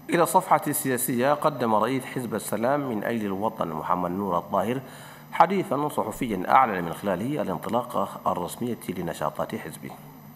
إلى الصفحة السياسية قدم رئيس حزب السلام من أجل الوطن محمد نور الظاهر حديثا صحفيا أعلن من خلاله الانطلاقة الرسمية لنشاطات حزبه.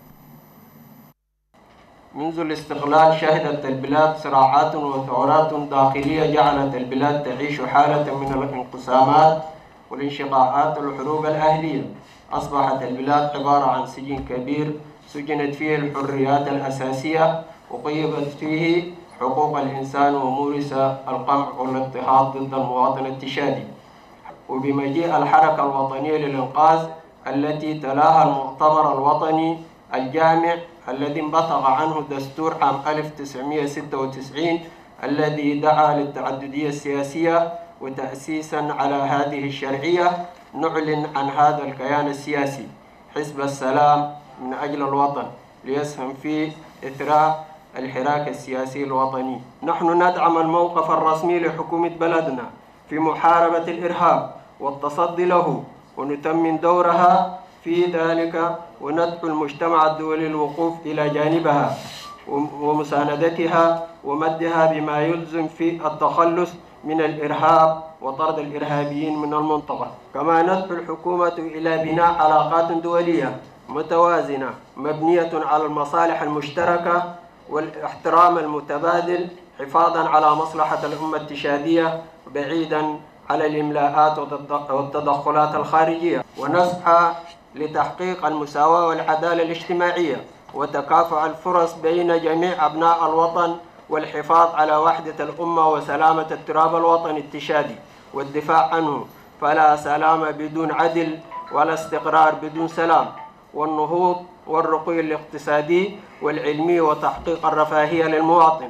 منذ الاستقلال شهدت البلاد صراعات وثورات داخلية جعلت البلاد تعيش حالة من الانقسامات والانشقاقات والحروب الأهلية. أصبحت البلاد عبارة عن سجن كبير سجنت فيه الحريات الأساسية وقيدت فيه حقوق الإنسان ومورس القمع والاضطهاد ضد المواطن التشادي. وبمجيء الحركة الوطنية للإنقاذ التي تلاها المؤتمر الوطني الجامع الذي انبثق عنه دستور عام 1996 الذي دعا للتعددية السياسية وتأسيسا على هذه الشرعية، نعلن عن هذا الكيان السياسي حزب السلام من أجل الوطن ليسهم في إثراء الحراك السياسي الوطني. نحن ندعم الموقف الرسمي لحكومة بلدنا في محاربة الإرهاب والتصدي له ونتمم دورها في ذلك، وندعو المجتمع الدولي للوقوف إلى جانبها ومساندتها ومدها بما يلزم في التخلص من الإرهاب وطرد الإرهابيين من المنطقة. كما ندعو الحكومة إلى بناء علاقات دولية متوازنة مبنية على المصالح المشتركة والاحترام المتبادل حفاظا على مصلحة الأمة التشادية بعيدا على الإملاءات والتدخلات الخارجية، ونسعى لتحقيق المساواة والعدالة الاجتماعية وتكافؤ الفرص بين جميع أبناء الوطن والحفاظ على وحدة الأمة وسلامة التراب الوطني التشادي والدفاع عنه، فلا سلام بدون عدل ولا استقرار بدون سلام، والنهوض والرقي الاقتصادي والعلمي وتحقيق الرفاهية للمواطن.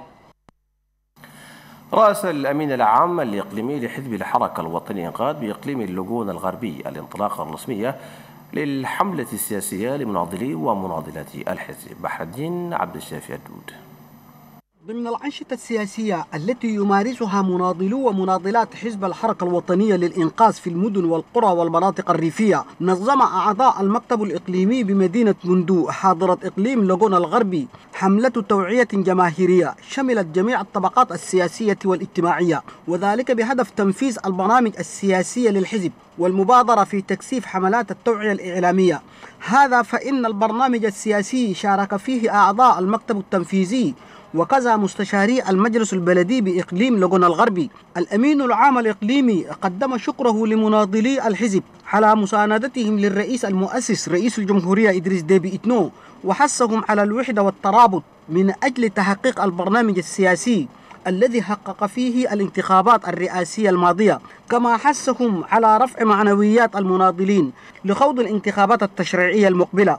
رأس الأمين العام الإقليمي لحزب الحركة الوطنية للإنقاذ بإقليم اللجون الغربي الانطلاقة الرسمية للحملة السياسية لمناضلي ومناضلات الحزب. بحر الدين عبد الشافي الدود. ضمن الأنشطة السياسية التي يمارسها مناضلو ومناضلات حزب الحركة الوطنية للإنقاذ في المدن والقرى والمناطق الريفية، نظم أعضاء المكتب الإقليمي بمدينة بندو حاضرة إقليم لجون الغربي حملة توعية جماهيرية شملت جميع الطبقات السياسية والاجتماعية، وذلك بهدف تنفيذ البرامج السياسية للحزب والمبادرة في تكثيف حملات التوعية الإعلامية. هذا فإن البرنامج السياسي شارك فيه أعضاء المكتب التنفيذي وكذا مستشاري المجلس البلدي بإقليم لجون الغربي. الأمين العام الإقليمي قدم شكره لمناضلي الحزب على مساندتهم للرئيس المؤسس رئيس الجمهورية إدريس ديبي إتنو، وحثهم على الوحدة والترابط من أجل تحقيق البرنامج السياسي الذي حقق فيه الانتخابات الرئاسية الماضية، كما حثهم على رفع معنويات المناضلين لخوض الانتخابات التشريعية المقبلة.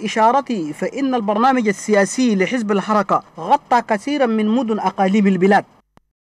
وللإشارة فإن البرنامج السياسي لحزب الحركة غطى كثيرا من مدن أقاليم البلاد.